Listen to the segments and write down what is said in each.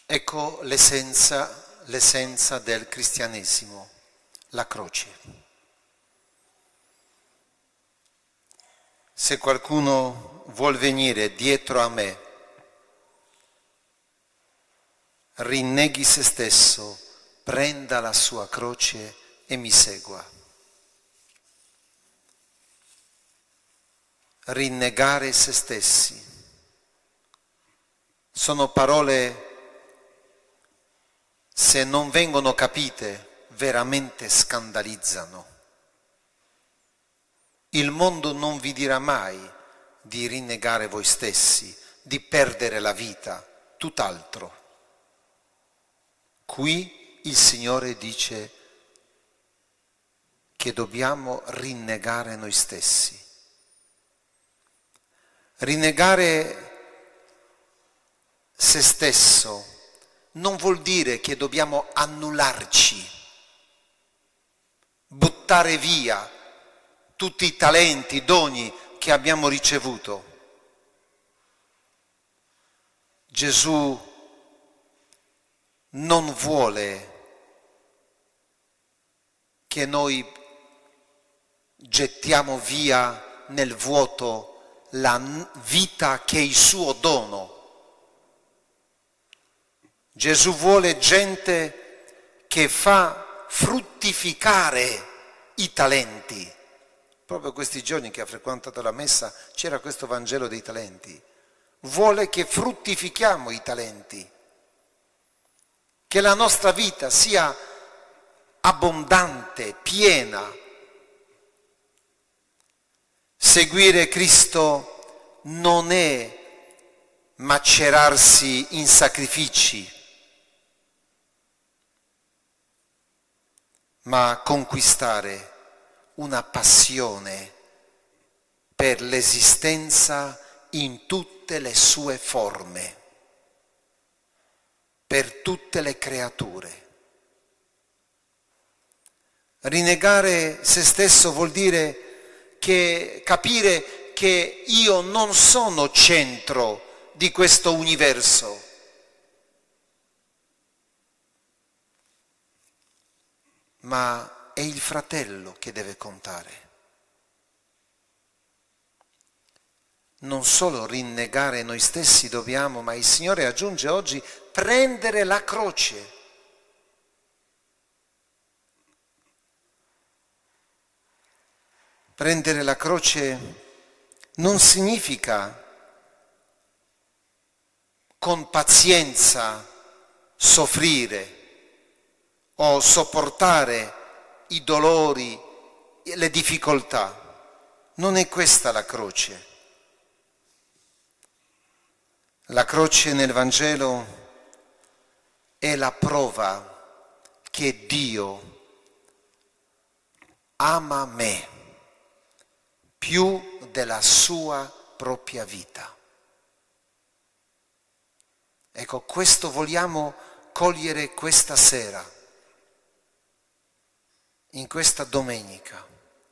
Ecco l'essenza del cristianesimo, la croce. Se qualcuno vuol venire dietro a me, rinneghi se stesso, prenda la sua croce e mi segua. Rinnegare se stessi. Sono parole, se non vengono capite, veramente scandalizzano. Il mondo non vi dirà mai di rinnegare voi stessi, di perdere la vita, tutt'altro. Qui il Signore dice che dobbiamo rinnegare noi stessi. Rinnegare se stesso non vuol dire che dobbiamo annullarci, buttare via tutti i talenti, i doni che abbiamo ricevuto. Gesù non vuole che noi gettiamo via nel vuoto la vita che è il suo dono. Gesù vuole gente che fa fruttificare i talenti. Proprio questi giorni che ha frequentato la messa c'era questo Vangelo dei talenti. Vuole che fruttifichiamo i talenti, che la nostra vita sia abbondante, piena. Seguire Cristo non è macerarsi in sacrifici, ma conquistare una passione per l'esistenza in tutte le sue forme, per tutte le creature. Rinnegare se stesso vuol dire capire che io non sono centro di questo universo. Ma è il fratello che deve contare. Non solo rinnegare noi stessi dobbiamo, ma il Signore aggiunge oggi prendere la croce. Prendere la croce non significa con pazienza soffrire o sopportare i dolori, le difficoltà. Non è questa la croce. La croce nel Vangelo è la prova che Dio ama me più della sua propria vita. Ecco, questo vogliamo cogliere questa sera, in questa domenica,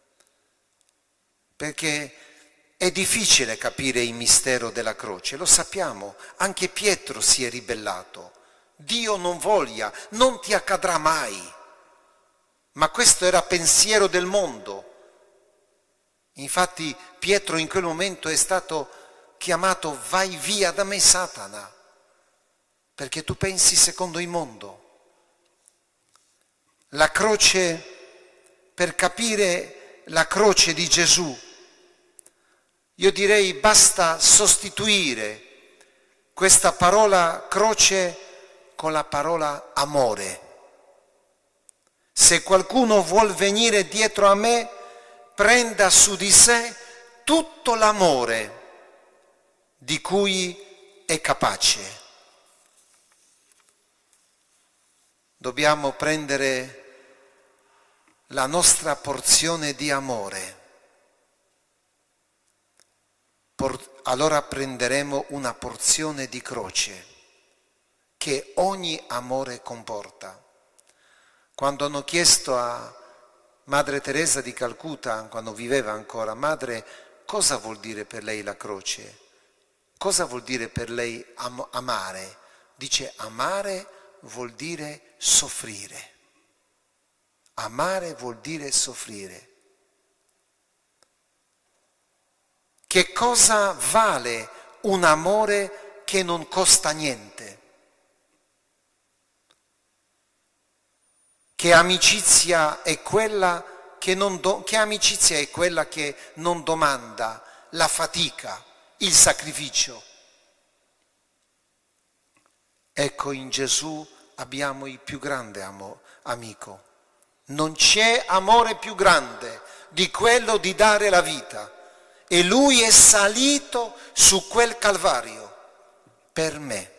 perché è difficile capire il mistero della croce, lo sappiamo, anche Pietro si è ribellato. Dio non voglia, non ti accadrà mai, ma questo era pensiero del mondo. Infatti Pietro in quel momento è stato chiamato vai via da me Satana, perché tu pensi secondo il mondo. La croce, per capire la croce di Gesù, io direi basta sostituire questa parola croce con la parola amore. Se qualcuno vuol venire dietro a me, prenda su di sé tutto l'amore di cui è capace. Dobbiamo prendere la nostra porzione di amore. Allora prenderemo una porzione di croce che ogni amore comporta. Quando hanno chiesto a Madre Teresa di Calcutta, quando viveva ancora, madre, cosa vuol dire per lei la croce? Cosa vuol dire per lei amare? Dice amare vuol dire soffrire. Amare vuol dire soffrire. Che cosa vale un amore che non costa niente? Che amicizia è quella che non domanda la fatica, il sacrificio? Ecco, in Gesù abbiamo il più grande amico. Non c'è amore più grande di quello di dare la vita. E lui è salito su quel Calvario per me.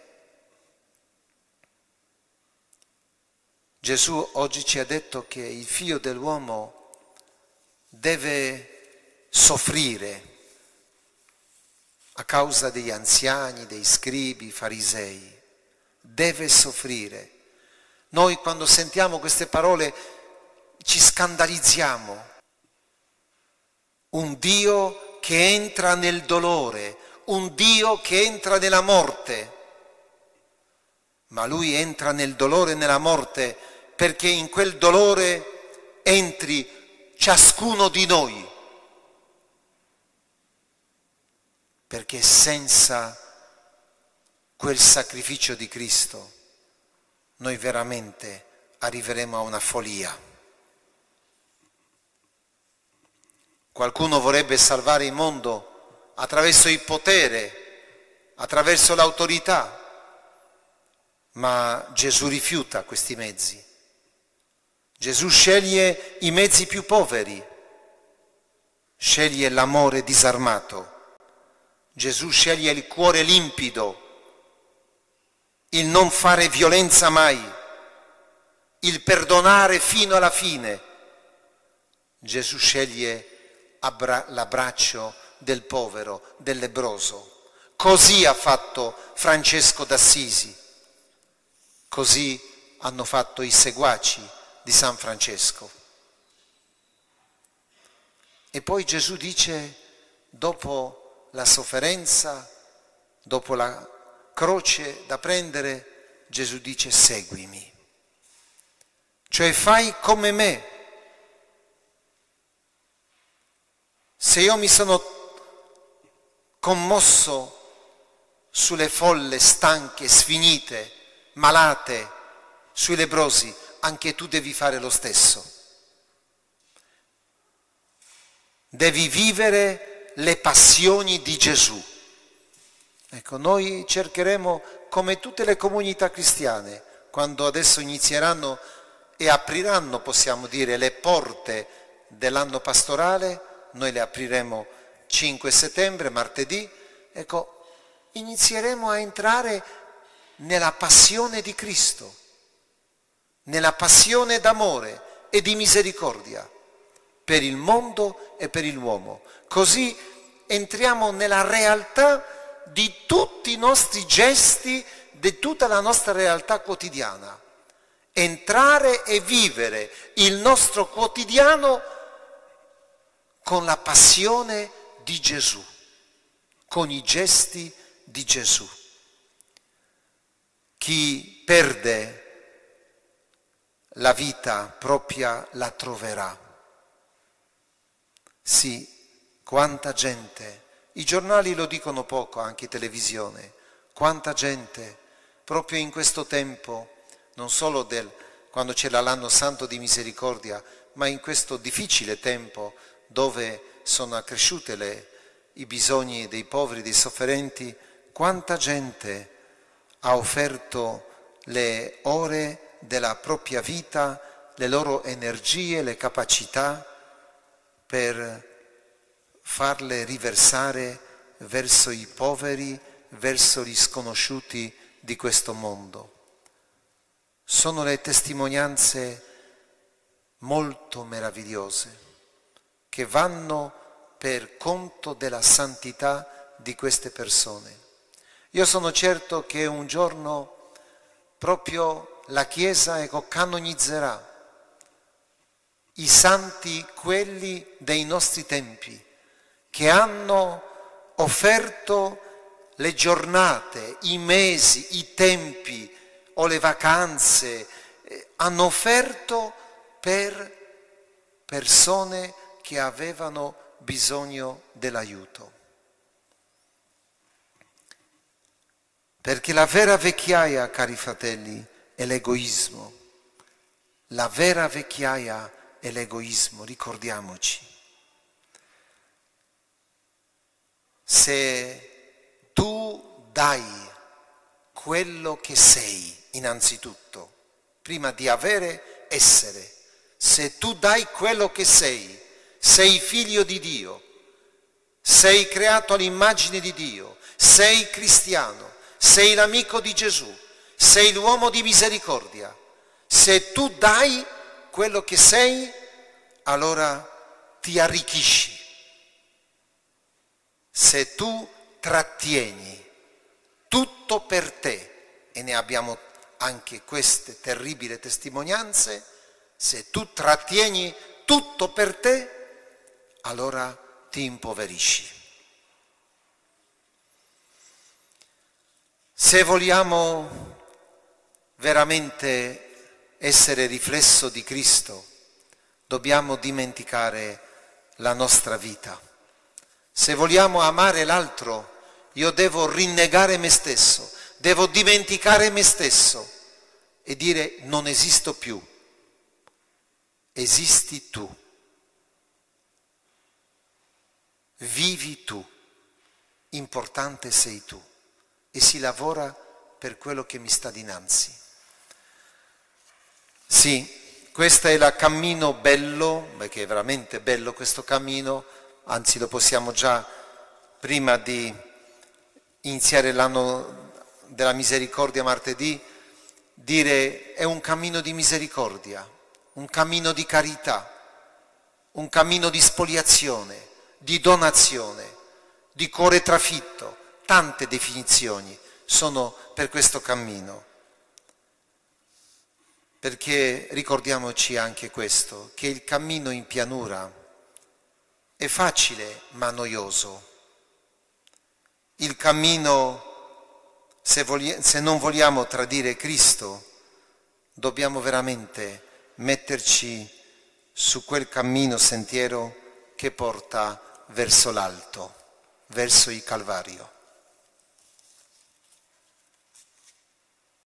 Gesù oggi ci ha detto che il Figlio dell'uomo deve soffrire a causa degli anziani, dei scribi, farisei. Deve soffrire. Noi quando sentiamo queste parole ci scandalizziamo. Un Dio che entra nel dolore, un Dio che entra nella morte. Ma Lui entra nel dolore e nella morte perché in quel dolore entri ciascuno di noi. Perché senza quel sacrificio di Cristo noi veramente arriveremo a una follia. Qualcuno vorrebbe salvare il mondo attraverso il potere, attraverso l'autorità, ma Gesù rifiuta questi mezzi. Gesù sceglie i mezzi più poveri, sceglie l'amore disarmato, Gesù sceglie il cuore limpido, il non fare violenza mai, il perdonare fino alla fine. Gesù sceglie l'abbraccio del povero, del lebbroso. Così ha fatto Francesco d'Assisi, così hanno fatto i seguaci di San Francesco. E poi Gesù dice, dopo la sofferenza, dopo la croce da prendere, Gesù dice seguimi, cioè fai come me. Se io mi sono commosso sulle folle, stanche, sfinite, malate, sui lebbrosi, anche tu devi fare lo stesso. Devi vivere le passioni di Gesù. Ecco, noi cercheremo, come tutte le comunità cristiane, quando adesso inizieranno e apriranno, possiamo dire, le porte dell'anno pastorale, noi le apriremo 5 settembre, martedì, ecco, inizieremo a entrare nella passione di Cristo, nella passione d'amore e di misericordia per il mondo e per l'uomo. Così entriamo nella realtà di tutti i nostri gesti, di tutta la nostra realtà quotidiana. Entrare e vivere il nostro quotidiano con la passione di Gesù, con i gesti di Gesù. Chi perde la vita propria la troverà. Sì, quanta gente, i giornali lo dicono poco, anche in televisione, quanta gente proprio in questo tempo, non solo quando c'era l'anno santo di misericordia, ma in questo difficile tempo dove sono accresciute i bisogni dei poveri, dei sofferenti, quanta gente ha offerto le ore della propria vita, le loro energie, le capacità per farle riversare verso i poveri, verso gli sconosciuti di questo mondo. Sono le testimonianze molto meravigliose che vanno per conto della santità di queste persone. Io sono certo che un giorno proprio la Chiesa canonizzerà i santi, quelli dei nostri tempi, che hanno offerto le giornate, i mesi, i tempi o le vacanze hanno offerto per persone che avevano bisogno dell'aiuto. Perché la vera vecchiaia, cari fratelli, è l'egoismo. La vera vecchiaia è l'egoismo, ricordiamoci. Se tu dai quello che sei, innanzitutto, prima di avere, essere, se tu dai quello che sei figlio di Dio, sei creato all'immagine di Dio, sei cristiano, sei l'amico di Gesù, sei l'uomo di misericordia, se tu dai quello che sei, allora ti arricchisci. Se tu trattieni tutto per te, e ne abbiamo anche queste terribili testimonianze, se tu trattieni tutto per te, allora ti impoverisci. Se vogliamo veramente essere riflesso di Cristo, dobbiamo dimenticare la nostra vita. Se vogliamo amare l'altro, io devo rinnegare me stesso, devo dimenticare me stesso e dire non esisto più, esisti tu, vivi tu, importante sei tu e si lavora per quello che mi sta dinanzi. Sì, questo è il cammino bello, perché è veramente bello questo cammino, anzi lo possiamo già, prima di iniziare l'anno della misericordia martedì, dire è un cammino di misericordia, un cammino di carità, un cammino di spoliazione, di donazione, di cuore trafitto. Tante definizioni sono per questo cammino. Perché ricordiamoci anche questo, che il cammino in pianura è facile ma noioso. Il cammino, se non vogliamo tradire Cristo, dobbiamo veramente metterci su quel cammino, sentiero che porta verso l'alto, verso il Calvario.